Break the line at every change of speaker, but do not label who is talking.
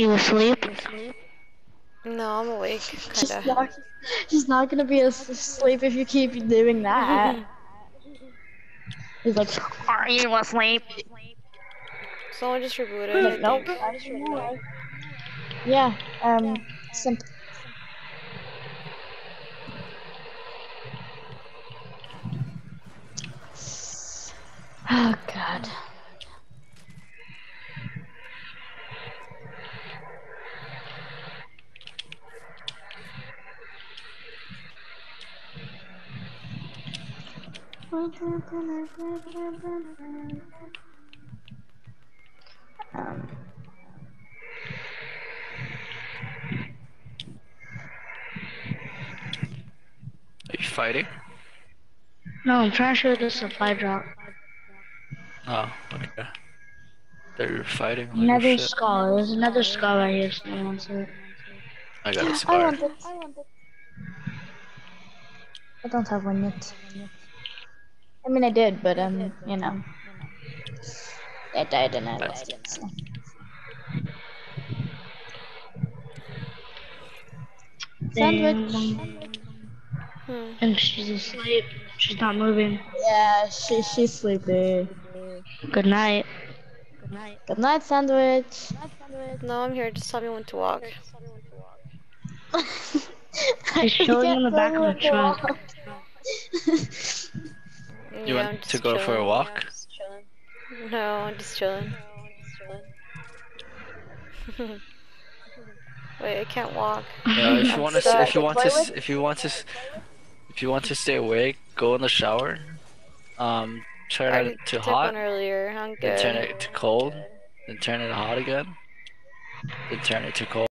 You asleep?
No, I'm awake, kinda.
She's not gonna be asleep if you keep doing that. He's like, are you asleep?
Someone just rebooted, I
Nope.
think.
Yeah, simple. Oh god.
Are you fighting?
No, I'm trying to show the supply drop.
Oh, okay. They're fighting. Like, oh
Another
shit.
skull. There's another skull right here. Someone wants it.
I got a
I
scar.
want it. I don't have one yet. I mean, I did, but you know, I died and I lost it. So. Sandwich.
Hmm.
And she's asleep. She's not moving.
Yeah, she's sleepy.
Good night.
Good night, sandwich.
No, I'm here, just tell me when to walk.
She's chilling in the back of the truck.
You
Yeah, I'm
want to
just
go for a
chilling.
walk?
No, I'm just chilling. Wait, I can't walk.
Yeah. If you want to,
stuck.
if you want to stay awake, go in the shower. Turn
I
it to
took
hot,
one earlier, I'm
then turn
good.
it to cold, then turn it hot again, then turn it to cold.